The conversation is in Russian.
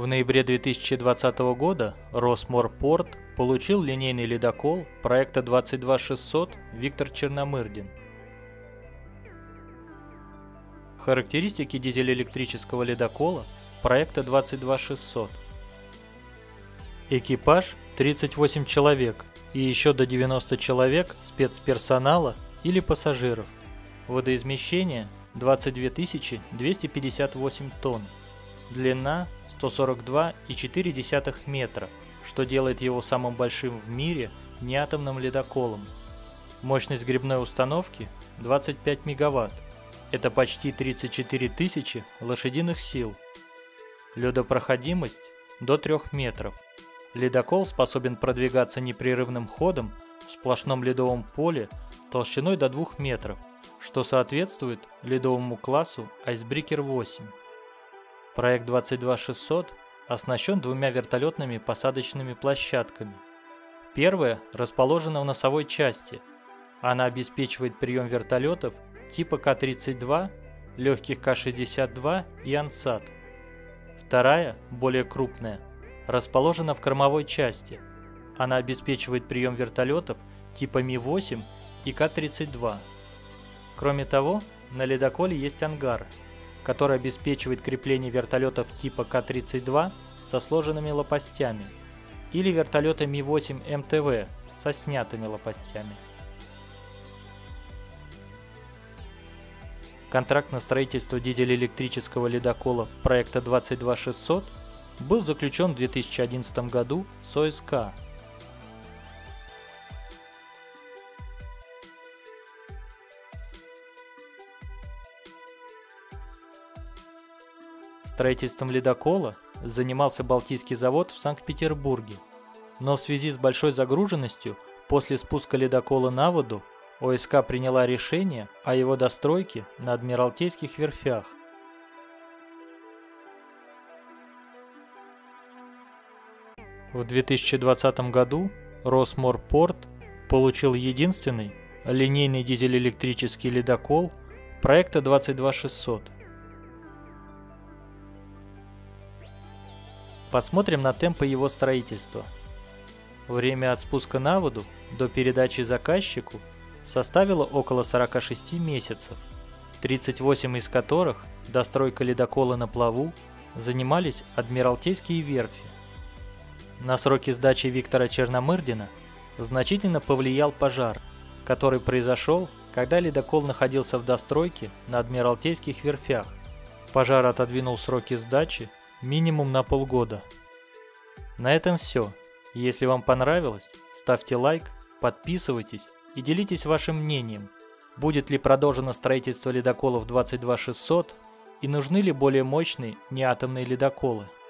В ноябре 2020 года Росморпорт получил линейный ледокол проекта 22600 «Виктор Черномырдин». Характеристики дизель-электрического ледокола проекта 22600. Экипаж 38 человек и еще до 90 человек спецперсонала или пассажиров. Водоизмещение 22 258 тонн. Длина 142,4 метра, что делает его самым большим в мире неатомным ледоколом. Мощность гребной установки 25 мегаватт. Это почти 34 тысячи лошадиных сил. Ледопроходимость до 3 метров. Ледокол способен продвигаться непрерывным ходом в сплошном ледовом поле толщиной до 2 метров, что соответствует ледовому классу Icebreaker 8. Проект 22600 оснащен 2 вертолетными посадочными площадками. Первая расположена в носовой части. Она обеспечивает прием вертолетов типа К-32, легких К-62 и Ансат. Вторая, более крупная, расположена в кормовой части. Она обеспечивает прием вертолетов типа Ми-8 и К-32. Кроме того, на ледоколе есть ангар, который обеспечивает крепление вертолетов типа К-32 со сложенными лопастями или вертолета Ми-8 МТВ со снятыми лопастями. Контракт на строительство дизель-электрического ледокола проекта 22600 был заключен в 2011 году с ОСК. Строительством ледокола занимался Балтийский завод в Санкт-Петербурге, но в связи с большой загруженностью после спуска ледокола на воду ОСК приняла решение о его достройке на Адмиралтейских верфях. В 2020 году Росморпорт получил единственный линейный дизель-электрический ледокол проекта 22600. Посмотрим на темпы его строительства. Время от спуска на воду до передачи заказчику составило около 46 месяцев, 38 из которых достройка ледокола на плаву занимались Адмиралтейские верфи. На сроки сдачи Виктора Черномырдина значительно повлиял пожар, который произошел, когда ледокол находился в достройке на Адмиралтейских верфях. Пожар отодвинул сроки сдачи минимум на полгода. На этом все. Если вам понравилось, ставьте лайк, подписывайтесь и делитесь вашим мнением. Будет ли продолжено строительство ледоколов 22600 и нужны ли более мощные неатомные ледоколы?